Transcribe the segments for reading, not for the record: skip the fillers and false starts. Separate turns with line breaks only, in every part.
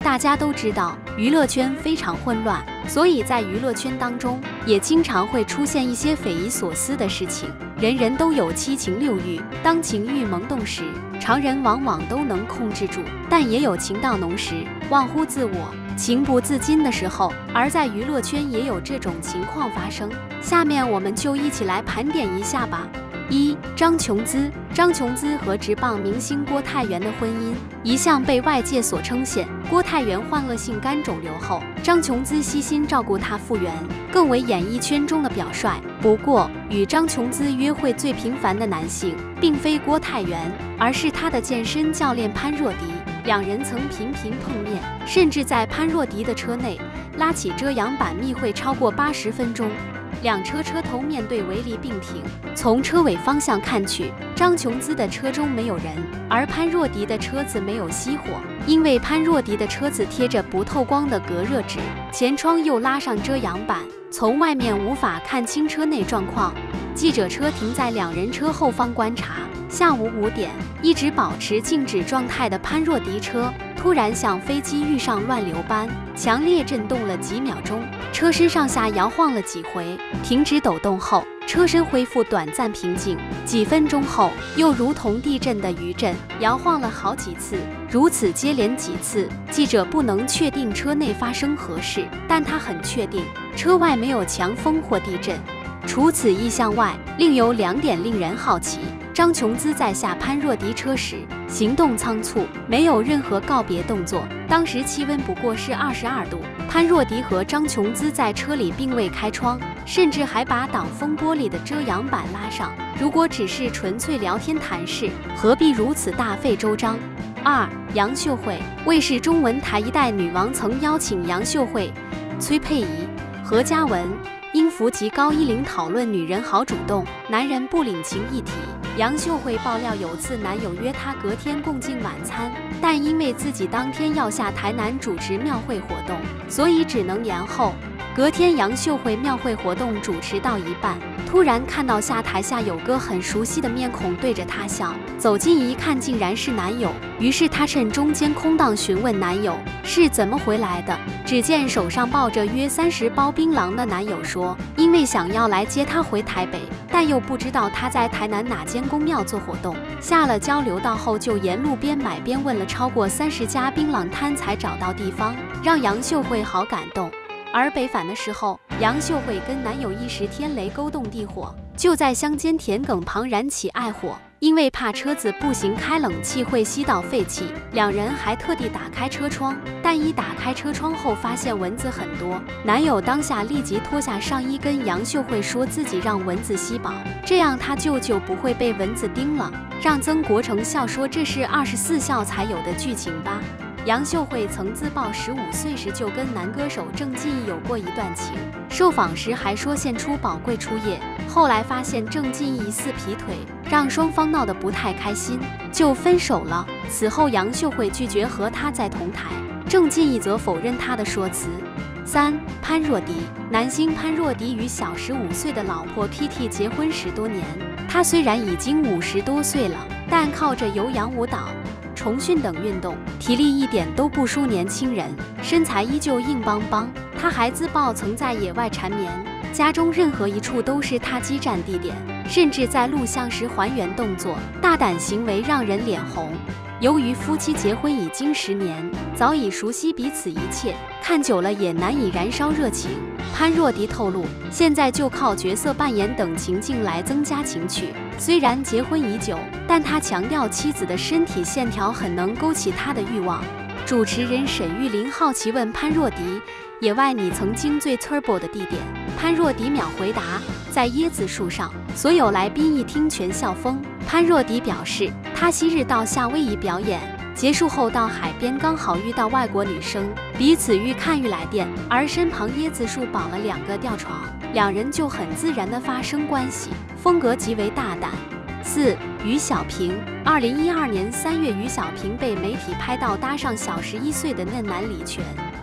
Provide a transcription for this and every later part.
大家都知道，娱乐圈非常混乱，所以在娱乐圈当中，也经常会出现一些匪夷所思的事情。人人都有七情六欲，当情欲萌动时，常人往往都能控制住，但也有情到浓时，忘乎自我，情不自禁的时候。而在娱乐圈也有这种情况发生。下面我们就一起来盘点一下吧。1. 张琼姿。张琼姿和职棒明星郭泰源的婚姻一向被外界所称羡。郭泰源患了性肝肿瘤后，张琼姿悉心照顾他复原，更为演艺圈中的表率。不过，与张琼姿约会最频繁的男性，并非郭泰源，而是他的健身教练潘若迪。两人曾频频碰面，甚至在潘若迪的车内拉起遮阳板密会超过80分钟。两车车头面对围篱并停，从车尾方向看去，张琼姿的车中没有人，而潘若迪的车子没有熄火，因为潘若迪的车子贴着不透光的隔热纸，前窗又拉上遮阳板，从外面无法看清车内状况。记者车停在两人车后方观察，下午5点，一直保持静止状态的潘若迪车突然像飞机遇上乱流般强烈震动了几秒钟，车身上下摇晃了几回，停止抖动后，车身恢复短暂平静，几分钟后又如同地震的余震摇晃了好几次，如此接连几次，记者不能确定车内发生何事，但他很确定车外没有强风或地震。除此意象外，另有2点令人好奇。张琼姿在下潘若迪车时行动仓促，没有任何告别动作，当时气温不过是22度。潘若迪和张琼姿在车里并未开窗，甚至还把挡风玻璃的遮阳板拉上。如果只是纯粹聊天谈事，何必如此大费周章？2. 杨秀慧。卫视中文台一代女王曾邀请杨秀慧、崔佩仪、何嘉文因福及高一龄讨论女人好主动，男人不领情议题。杨秀慧爆料有次男友约她隔天共进晚餐，但因为自己当天要下台南主持庙会活动，所以只能延后。隔天杨秀慧庙会活动主持到一半，突然看到台下有个很熟悉的面孔对着她笑，走近一看竟然是男友，于是她趁中间空档询问男友是怎么回来的。只见手上抱着约30包槟榔的男友说，因为想要来接她回台北，但又不知道她在台南哪间公庙做活动，下了交流道后就沿路边买边问了超过30家槟榔摊才找到地方，让杨秀慧好感动。而北返的时候，杨秀慧跟男友一时天雷勾动地火，就在乡间田埂旁燃起爱火。因为怕车子步行开冷气会吸到废气，两人还特地打开车窗，但一打开车窗后发现蚊子很多，男友当下立即脱下上衣跟杨秀慧说自己让蚊子吸饱，这样他舅舅不会被蚊子叮了，让曾国成笑说这是24孝才有的剧情吧。杨秀慧曾自曝15岁时就跟男歌手郑敬义有过一段情，受访时还说献出宝贵初夜，后来发现郑敬义疑似劈腿，让双方闹得不太开心，就分手了。此后杨秀慧拒绝和他再同台，郑敬义则否认他的说辞。3. 潘若迪。男星潘若迪与小15岁的老婆 PT 结婚10多年，他虽然已经50多岁了，但靠着有氧舞蹈、重训等运动，体力一点都不输年轻人，身材依旧硬邦邦。他还自曝曾在野外缠绵，家中任何一处都是他激战地点，甚至在录像时还原动作，大胆行为让人脸红。由于夫妻结婚已经10年，早已熟悉彼此一切，看久了也难以燃烧热情。潘若迪透露，现在就靠角色扮演等情境来增加情趣。虽然结婚已久，但他强调妻子的身体线条很能勾起他的欲望。主持人沈玉琳好奇问潘若迪，野外你曾经最 turbo 的地点？潘若迪秒回答，在椰子树上。所有来宾一听全笑疯。潘若迪表示，他昔日到夏威夷表演，结束后到海边刚好遇到外国女生，彼此愈看愈来电，而身旁椰子树绑了2个吊床，两人就很自然地发生关系，风格极为大胆。4. 于小平。2012年3月，于小平被媒体拍到搭上小11岁的嫩男李泉，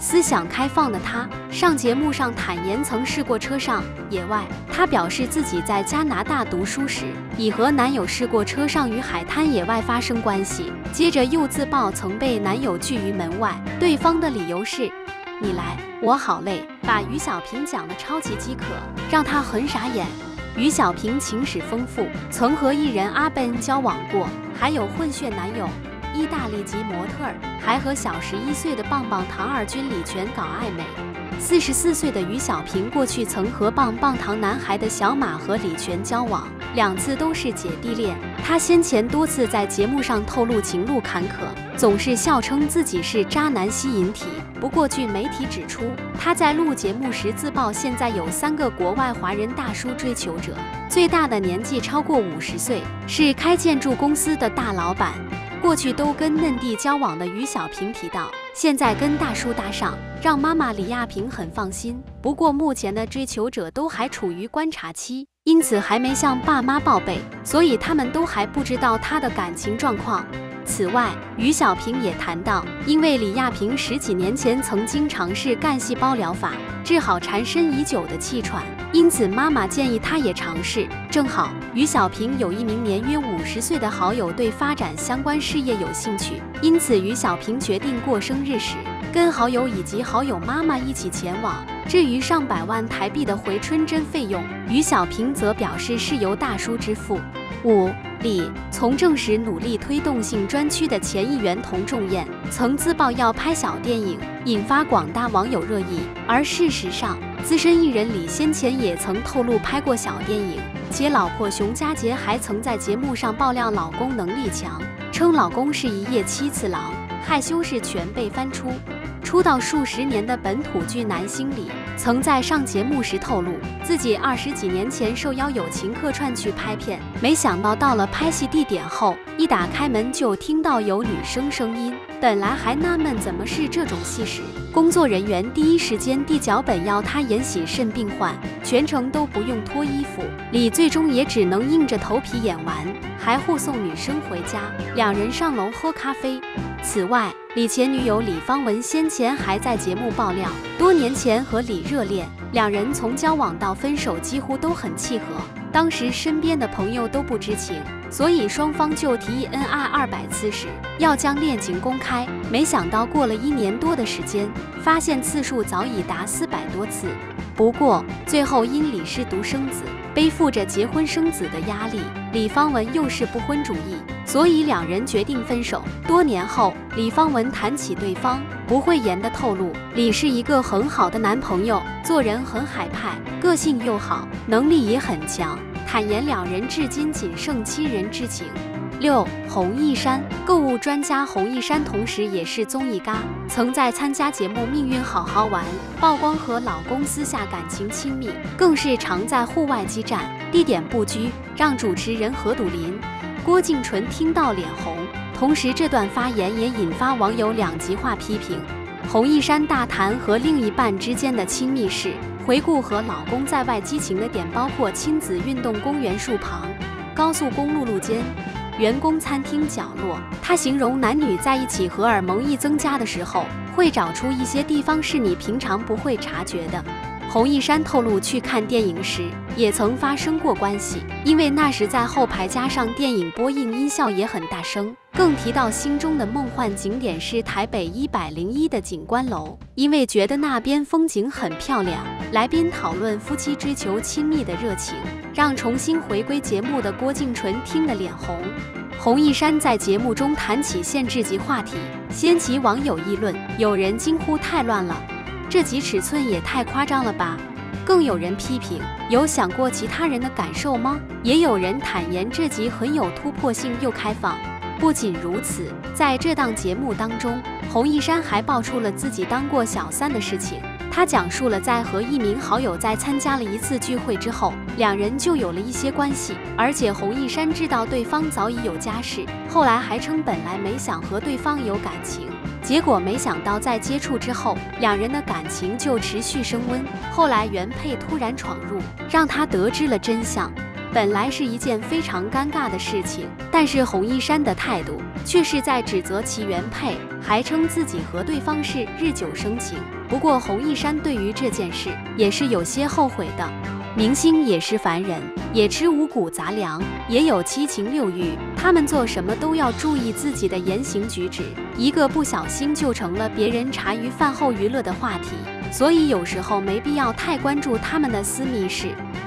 思想开放的她上节目上坦言曾试过车上野外。她表示自己在加拿大读书时，已和男友试过车上与海滩野外发生关系，接着又自曝曾被男友拒于门外，对方的理由是你来，我好累，把于小萍讲得超级饥渴，让她很傻眼。于小萍情史丰富，曾和艺人阿 Ben 交往过，还有混血男友意大利籍模特儿，还和小11岁的棒棒糖二军李泉搞暧昧。44岁的于小萍过去曾和棒棒糖男孩的小马和李泉交往，2次都是姐弟恋。她先前多次在节目上透露情路坎坷，总是笑称自己是渣男吸引体。不过据媒体指出，她在录节目时自曝现在有3个国外华人大叔追求者，最大的年纪超过50岁，是开建筑公司的大老板。过去都跟嫩弟交往的于小萍提到，现在跟大叔搭上，让妈妈李亚萍很放心。不过目前的追求者都还处于观察期，因此还没向爸妈报备，所以他们都还不知道他的感情状况。此外，于小萍也谈到，因为李亚萍10几年前曾经尝试干细胞疗法，治好缠身已久的气喘，因此妈妈建议她也尝试。正好于小萍有一名年约50岁的好友对发展相关事业有兴趣，因此于小萍决定过生日时跟好友以及好友妈妈一起前往。至于上百万台币的回春针费用，于小萍则表示是由大叔支付。5. 李从政时努力推动性专区的前议员童仲彦曾自曝要拍小电影，引发广大网友热议。而事实上，资深艺人李先前也曾透露拍过小电影，且老婆熊佳洁还曾在节目上爆料老公能力强，称老公是一夜7次郎，害羞事全被翻出。出道数十年的本土剧男星李曾在上节目时透露，自己20几年前受邀友情客串去拍片，没想到到了拍戏地点后，一打开门就听到有女生声音，本来还纳闷怎么是这种戏时，工作人员第一时间递脚本要他演喜肾病患，全程都不用脱衣服。李最终也只能硬着头皮演完，还护送女生回家，2人上楼喝咖啡。此外，李前女友李芳文先前还在节目爆料，多年前和李热恋，2人从交往到分手几乎都很契合，当时身边的朋友都不知情，所以双方就提议恩爱200次时要将恋情公开，没想到过了1年多的时间，发现次数早已达400多次。不过最后因李氏独生子，背负着结婚生子的压力，李芳文又是不婚主义，所以2人决定分手。多年后，李芳文谈起对方，不讳言地透露，李是一个很好的男朋友，做人很海派，个性又好，能力也很强，坦言2人至今仅剩亲人之情。6. 洪一山购物专家洪一山同时也是综艺咖，曾在参加节目《命运好好玩》曝光和老公私下感情亲密，更是常在户外激战，地点不拘，让主持人何笃林、郭敬淳听到脸红。同时这段发言也引发网友2极化批评。洪一山大谈和另一半之间的亲密事，回顾和老公在外激情的点包括亲子运动公园树旁、高速公路路肩、员工餐厅角落。他形容男女在一起荷尔蒙一增加的时候，会找出一些地方是你平常不会察觉的。洪一山透露去看电影时也曾发生过关系，因为那时在后排加上电影播映音效也很大声。更提到心中的梦幻景点是台北101的景观楼，因为觉得那边风景很漂亮。来宾讨论夫妻追求亲密的热情，让重新回归节目的郭敬淳听得脸红。洪一山在节目中谈起限制级话题，掀起网友议论，有人惊呼太乱了，这集尺寸也太夸张了吧。更有人批评，有想过其他人的感受吗？也有人坦言这集很有突破性又开放。不仅如此，在这档节目当中，洪一山还爆出了自己当过小三的事情。他讲述了在和一名好友在参加了一次聚会之后，2人就有了一些关系，而且洪一山知道对方早已有家室，后来还称本来没想和对方有感情，结果没想到在接触之后，2人的感情就持续升温。后来原配突然闯入，让他得知了真相。 本来是一件非常尴尬的事情，但是洪一山的态度却是在指责其原配，还称自己和对方是日久生情。不过洪一山对于这件事也是有些后悔的。明星也是凡人，也吃五谷杂粮，也有七情六欲，他们做什么都要注意自己的言行举止，一个不小心就成了别人茶余饭后娱乐的话题。所以有时候没必要太关注他们的私密事。